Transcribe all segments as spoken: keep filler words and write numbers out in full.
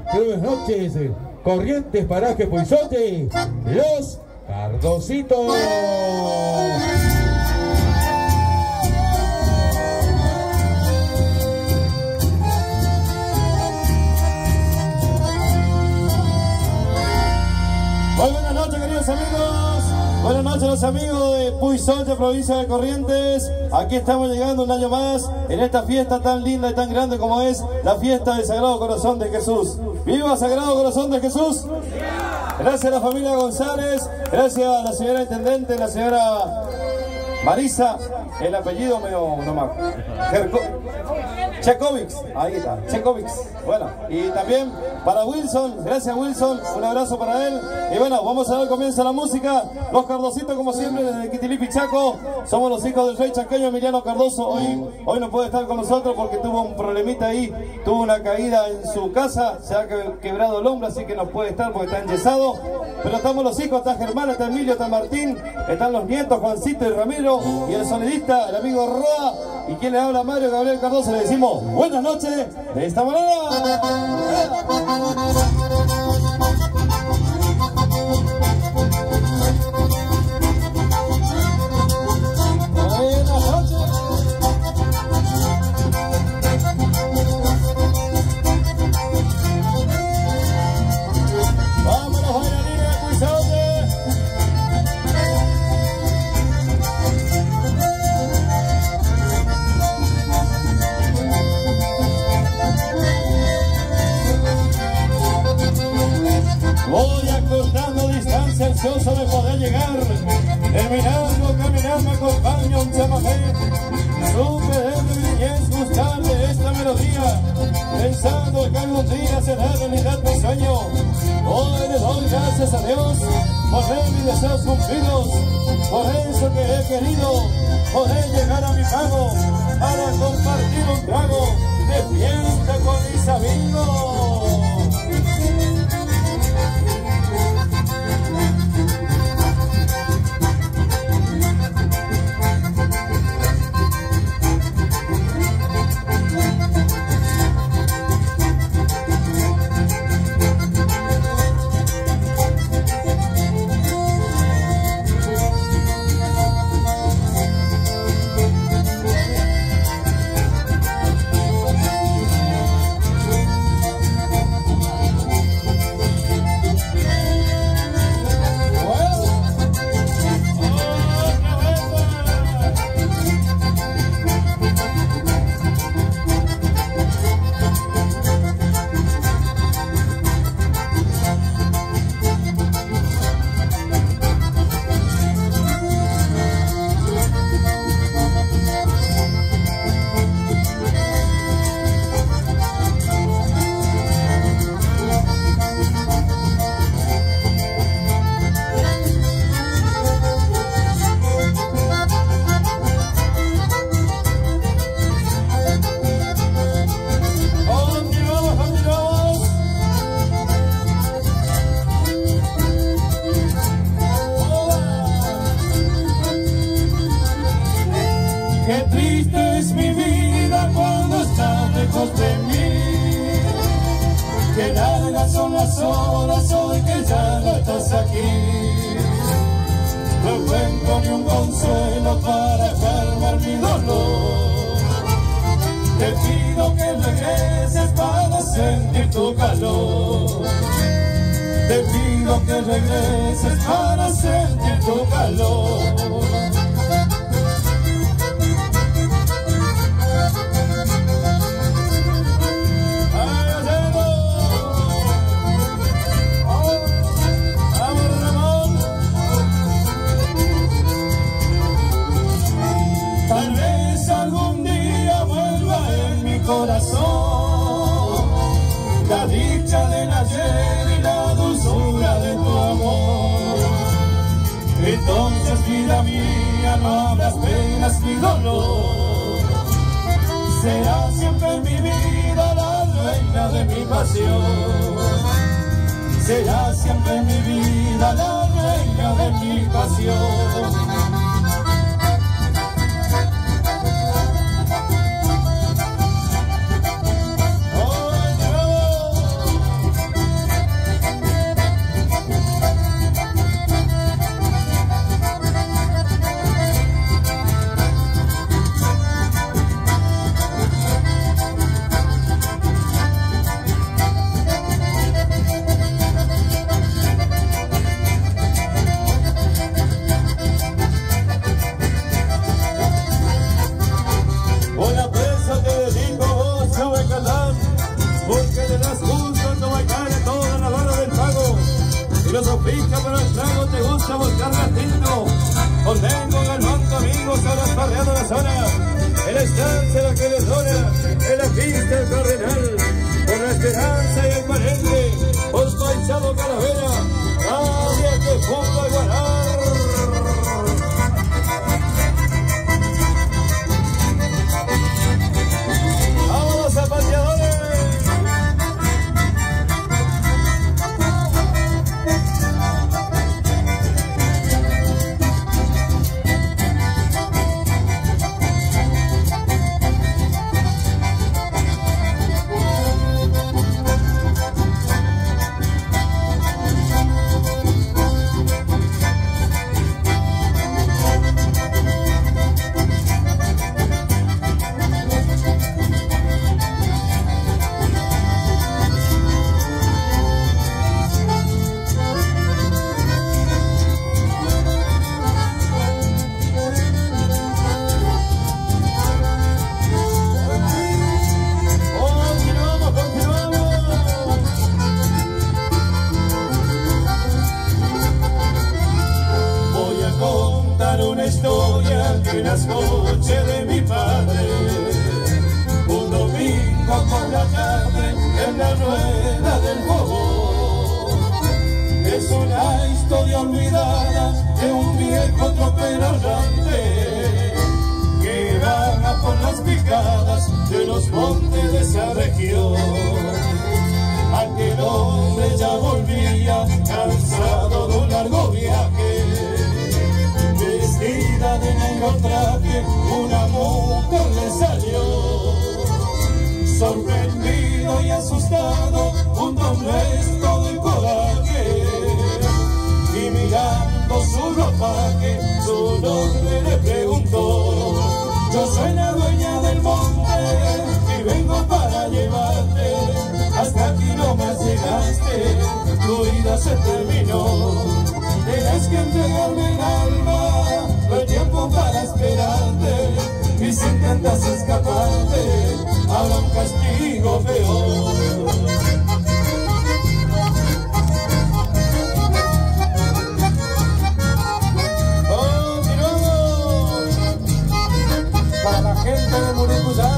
Buenas noches, Corrientes, Paraje, Puizote, los Cardositos. Muy buenas noches, queridos amigos. Buenas noches, los amigos de Puizote, provincia de Corrientes. Aquí estamos llegando un año más en esta fiesta tan linda y tan grande como es la fiesta del Sagrado Corazón de Jesús. ¡Viva Sagrado Corazón de Jesús! Gracias a la familia González, gracias a la señora Intendente, la señora Marisa, el apellido medio nomás. Chekovics, ahí está, Chekovics. Bueno, y también para Wilson, gracias Wilson, un abrazo para él. Y bueno, vamos a dar comienzo a la música. Los Cardositos, como siempre, desde Quitilipi, Chaco. Somos los hijos del rey chaqueño Emiliano Cardoso. Hoy, hoy no puede estar con nosotros porque tuvo un problemita ahí, tuvo una caída en su casa, se ha quebrado el hombro, así que no puede estar porque está enyesado. Pero estamos los hijos, está Germán, está Emilio, está Martín, están los nietos, Juancito y Ramiro, y el sonidista, el amigo Roa. Y quien le habla, Mario Gabriel Cardoso, le decimos buenas noches de esta manera. Buenas noches. Vámonos, bailarines de Puizote. Voy acortando distancia, ansioso de poder llegar. Terminando, caminar, me acompaña un chamajé. Supe de mi niñez gustarle esta melodía, pensando que algún día será realidad mi sueño. Hoy le doy gracias a Dios por ver mis deseos cumplidos, por eso que he querido poder llegar a mi pago para compartir un trago de fiesta con mis amigos. Será siempre mi vida la reina de mi pasión. Filosofía para el trago, te gusta buscar gatito. Contengo en el banco, amigos, ahora farreando la zona. En la estancia la que les dona, en la pista el cardenal. Con la esperanza y el palenque, os paisado calavera. Nadie que ponga a ganar. ¡Vámonos, zapateadores! Una historia que las noche de mi padre, un domingo por la tarde en la rueda del fogón. Es una historia olvidada de un viejo tropero errante que vaga por las picadas de los montes de esa región. Aquel hombre ya volvía cansado de un largo viaje. Vestida de negro traje, una mujer le salió. Sorprendido y asustado, un honesto de coraje. Y mirando su ropaje, su nombre le preguntó. Yo soy la dueña del monte y vengo para llevarte. Hasta aquí no me llegaste, tu vida se terminó. Tienes que entregarme el alma, no hay tiempo para esperarte. Y si intentas escaparte, habrá un castigo peor. ¡Continuamos! Para la gente de Muricuyá.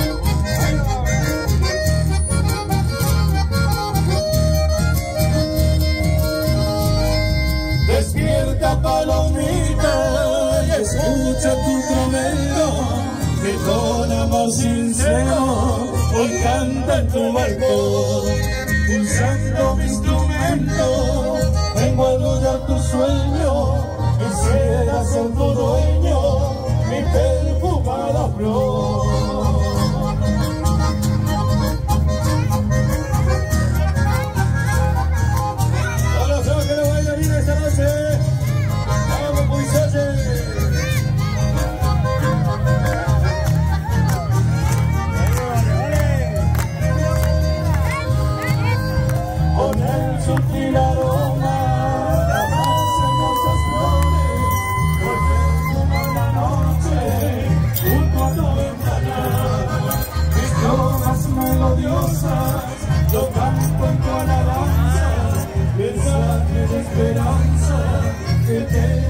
Despierta, palomita, y escucha tu tromendo, que con amor sincero hoy canta en tu balcón. Pulsando mi instrumento, vengo a arrullar tu sueño, quisiera ser tu dueño, mi perfumada flor. Sutil aroma, las más hermosas flores, volviendo en la noche, junto a tu ventana. Mis notas melodiosas, yo canto en tu alabanza, mensaje de esperanza que te